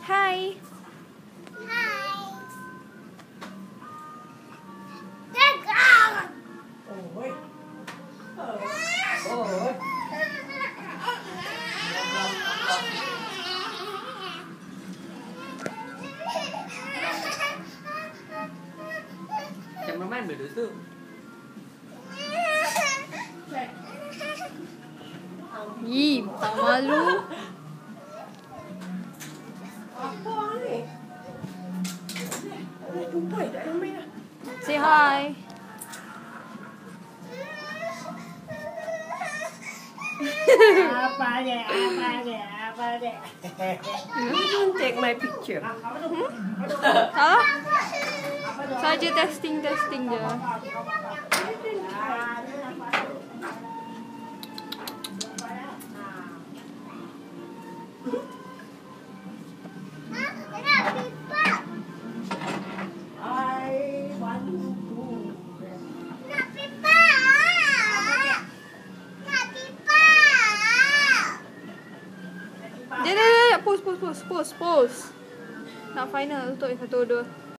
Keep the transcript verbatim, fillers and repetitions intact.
Hai. Hai. Tegang. Ôi. Ôi. Cameraman berdua tu. Ih, tak malu. Apa ni? Ni tumpai tak ramai dah. Say hi. Apa dia? Apa dia? Apa dia? Take my picture. Tak? Saja testing-testing je. Dia, dia, dia, pause, pause, pause, pause, pause. Nak final untuk satu, dua.